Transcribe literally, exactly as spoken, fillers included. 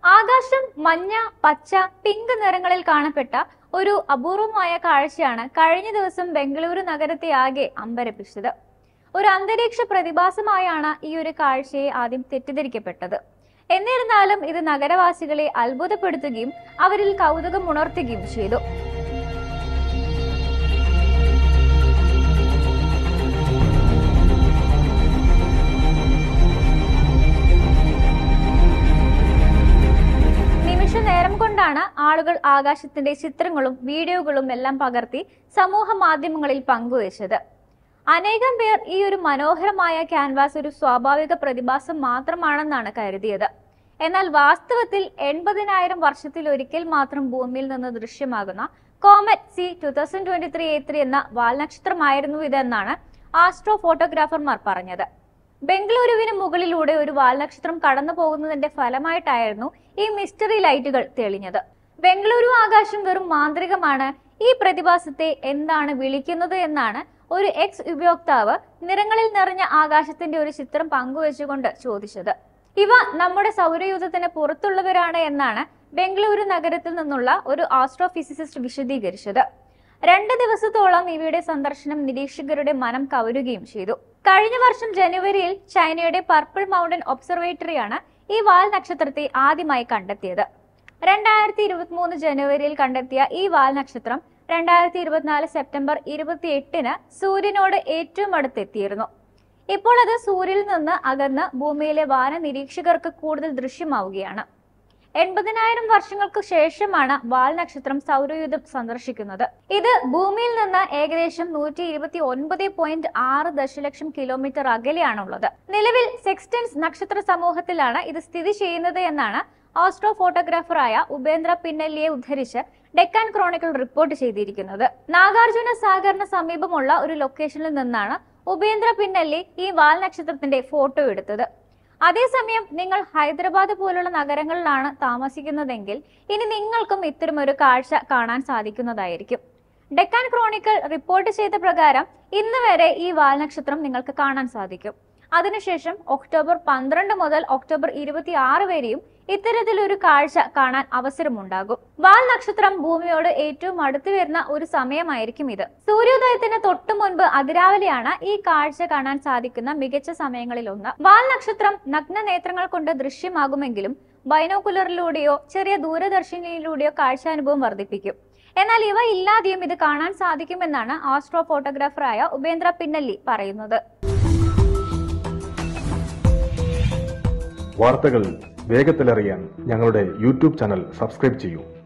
ആകാശം മഞ്ഞ, പച്ച, പിങ്ക് നിറങ്ങളിൽ കാണപ്പെട്ട ഒരു അപൂർവമായ കാഴ്ചയാണ് കഴിഞ്ഞ ദിവസം ബംഗളൂരു നഗരത്തെ ആകെ അമ്പരപ്പിച്ചത്. ഒരു അന്തരീക്ഷ പ്രതിഭാസമായാണ് ഈ ഒരു കാഴ്ചയെ ആദ്യം തെറ്റിദ്ധരിക്കപ്പെട്ടത്. എന്നിരുന്നാലും ഇത് നഗരവാസികളെ അത്ഭുതപ്പെടുത്തുകയും അവരിൽ കൗതുകം ഉണർത്തുകയും ചെയ്തു. നേരം കൊണ്ടാണ് ആളുകൾ ആകാശത്തിന്റെ ചിത്രങ്ങളും വീഡിയോകളും എല്ലാം പകർത്തി സമൂഹ മാധ്യമങ്ങളിൽ പങ്കുവച്ചത്. അനേകം പേർ ഈ ഒരു മനോഹരമായ ക്യാൻവാസ് ഒരു സ്വാഭാവിക പ്രതിഭാസം മാത്രമാണെന്നാണ് കരുതിയത്. എന്നാൽ വാസ്തവത്തിൽ എൺപതിനായിരം വർഷത്തിൽ ഒരിക്കൽ മാത്രം ഭൂമിയിൽ നിന്ന് ദൃശ്യമാകുന്ന comet C two thousand twenty three A three എന്ന വാൽനക്ഷത്രമായിരുന്നു ഇതെന്നാണ് ആസ്ട്രോ ഫോട്ടോഗ്രാഫർമാർ പറഞ്ഞത്. ബംഗളൂരുവിന് മുകളിലൂടെ ഒരു വാൽനക്ഷത്രം കടന്നു പോകുന്നതിന്റെ ഫലമായിട്ടായിരുന്നു ഈ മിസ്റ്ററി ലൈറ്റുകൾ തെളിഞ്ഞത്. ബംഗളൂരു ആകാശം വെറും മാന്ത്രികമാണ്, ഈ പ്രതിഭാസത്തെ എന്താണ് വിളിക്കുന്നത് എന്നാണ് ഒരു എക്സ് ഉപയോക്താവ് നിറങ്ങളിൽ നിറഞ്ഞ ആകാശത്തിന്റെ ഒരു ചിത്രം പങ്കുവെച്ചുകൊണ്ട് ചോദിച്ചത്. ഇവ നമ്മുടെ സൗരയൂഥത്തിന് പുറത്തുള്ളവരാണ് എന്നാണ് ബംഗളൂരു നഗരത്തിൽ നിന്നുള്ള ഒരു ആസ്ട്രോഫിസിസിസ്റ്റ് വിശദീകരിച്ചത്. രണ്ട് ദിവസത്തോളം ഇവയുടെ സന്ദർശനം നിരീക്ഷകരുടെ മനം കവരുകയും ചെയ്തു. കഴിഞ്ഞ വർഷം ജനുവരിയിൽ ചൈനയുടെ പർപ്പിൾ മൗണ്ടൻ ഒബ്സർവേറ്ററിയാണ് ഈ വാൽ നക്ഷത്രത്തെ ആദ്യമായി കണ്ടെത്തിയത്. രണ്ടായിരത്തി ഇരുപത്തി മൂന്ന് ജനുവരിയിൽ കണ്ടെത്തിയ ഈ വാൽ നക്ഷത്രം രണ്ടായിരത്തി ഇരുപത്തിനാല് സെപ്റ്റംബർ ഇരുപത്തി എട്ടിന് സൂര്യനോട് ഏറ്റവും അടുത്തെത്തിയിരുന്നു. ഇപ്പോൾ അത് സൂര്യനിൽ നിന്ന് അകന്ന് ഭൂമിയിലെ വാന നിരീക്ഷകർക്ക് കൂടുതൽ ദൃശ്യമാവുകയാണ്. എൺപതിനായിരം വർഷങ്ങൾക്ക് ശേഷമാണ് വാൽ നക്ഷത്രം സൗരയൂഥം സന്ദർശിക്കുന്നത്. ഇത് ഭൂമിയിൽ നിന്ന് ഏകദേശം നൂറ്റി ഇരുപത്തി ഒൻപത് പോയിന്റ് ആറ് ദശലക്ഷം കിലോമീറ്റർ അകലെയാണുള്ളത്. നിലവിൽ സെക്സ്റ്റൻസ് നക്ഷത്ര സമൂഹത്തിലാണ് ഇത് സ്ഥിതി ചെയ്യുന്നത് എന്നാണ് ആസ്ട്രോ ഫോട്ടോഗ്രാഫറായ ഉപേന്ദ്ര പിന്നല്ലിയെ ഉദ്ധരിച്ച് ഡെക്കാൻ ക്രോണിക്കിൾ റിപ്പോർട്ട് ചെയ്തിരിക്കുന്നത്. നാഗാർജുന സാഗറിന് സമീപമുള്ള ഒരു ലൊക്കേഷനിൽ നിന്നാണ് ഉപേന്ദ്ര പിന്നല്ലി ഈ വാൽ നക്ഷത്രത്തിന്റെ ഫോട്ടോ എടുത്തത്. അതേസമയം നിങ്ങൾ ഹൈദരാബാദ് പോലുള്ള നഗരങ്ങളിലാണ് താമസിക്കുന്നതെങ്കിൽ ഇനി നിങ്ങൾക്കും ഇത്തരമൊരു കാഴ്ച കാണാൻ സാധിക്കുന്നതായിരിക്കും. ഡെക്കാൻ ക്രോണിക്കിൾ റിപ്പോർട്ട് ചെയ്ത പ്രകാരം ഇന്ന് വരെ ഈ വാൽ നക്ഷത്രം നിങ്ങൾക്ക് കാണാൻ സാധിക്കും. അതിനുശേഷം ഒക്ടോബർ പന്ത്രണ്ട് മുതൽ ഒക്ടോബർ ഇരുപത്തി ആറ് വരെയും ഇത്തരത്തിലൊരു കാഴ്ച കാണാൻ അവസരമുണ്ടാകും. വാൽ നക്ഷത്രം ഭൂമിയോട് ഏറ്റവും അടുത്തു വരുന്ന ഒരു സമയമായിരിക്കും ഇത്. സൂര്യോദയത്തിന് തൊട്ടു മുൻപ് അതിരാവിലെയാണ് ഈ കാഴ്ച കാണാൻ സാധിക്കുന്ന മികച്ച സമയങ്ങളിൽ ഒന്ന്. വാൽ നക്ഷത്രം നഗ്ന നേത്രങ്ങൾ കൊണ്ട് ദൃശ്യമാകുമെങ്കിലും ബൈനോക്കുലറിലൂടെയോ ചെറിയ ദൂരദർശിനിയിലൂടെയോ കാഴ്ചാനുഭവം വർദ്ധിപ്പിക്കും. എന്നാൽ ഇവ ഇല്ലാതെയും ഇത് കാണാൻ സാധിക്കുമെന്നാണ് ആസ്ട്രോ ഫോട്ടോഗ്രാഫറായ ഉപേന്ദ്ര പിന്നല്ലി പറയുന്നത്. വാർത്തകൾ വേഗത്തിലറിയാൻ ഞങ്ങളുടെ യൂട്യൂബ് ചാനൽ സബ്സ്ക്രൈബ് ചെയ്യൂ.